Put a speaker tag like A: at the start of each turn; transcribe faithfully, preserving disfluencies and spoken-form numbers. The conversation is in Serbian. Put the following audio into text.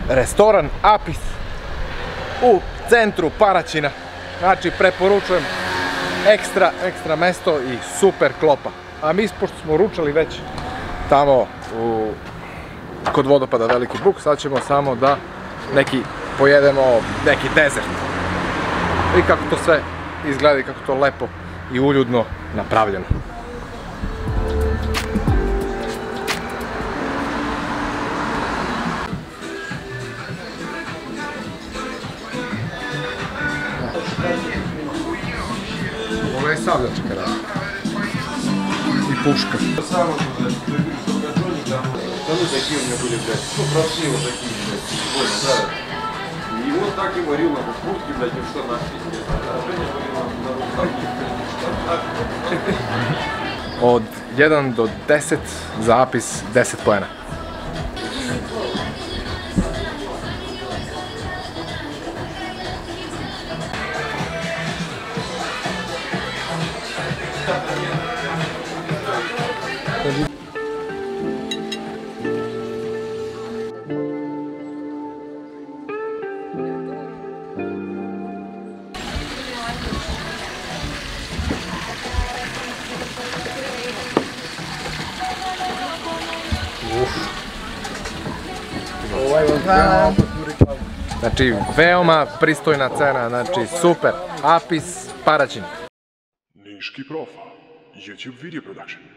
A: restoran Apis u centru Paraćina. Znači, preporučujem, ekstra, ekstra mesto i super klopa. A mi, pošto smo ručali već tamo u, kod vodopada Veliki Buk, sad ćemo samo da neki pojedemo neki dezert. I kako to sve izgleda i kako to lepo i uljudno napravljeno. Ovo je savljačka rada. И пушка.
B: Самое ну такие у меня были, блядь, ну простые вот такие, блядь, больно, да. И вот так и варил на куртке, блядь, и в штанах, пиздец. А Женя варил на
A: Od jedan do deset za Apis deset poena. Znači, veoma pristojna cena, znači super. Apis Paraćin.
C: Niški Profa, YouTube video production.